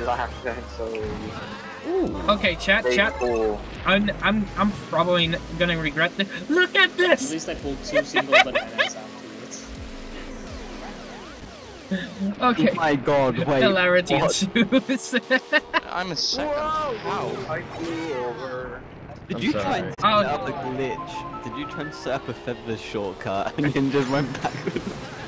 I have to so. Ooh. Okay, chat. Cool. I'm probably gonna regret this. Look at At this. least I pulled 2 single bananas afterwards. Okay. Oh my god, wait. Hilarity what? ensues. I'm a second. How? I flew over. Did I'm you sorry. try and set Oh. up the glitch? Did you try and set up a feather shortcut and then just went backwards?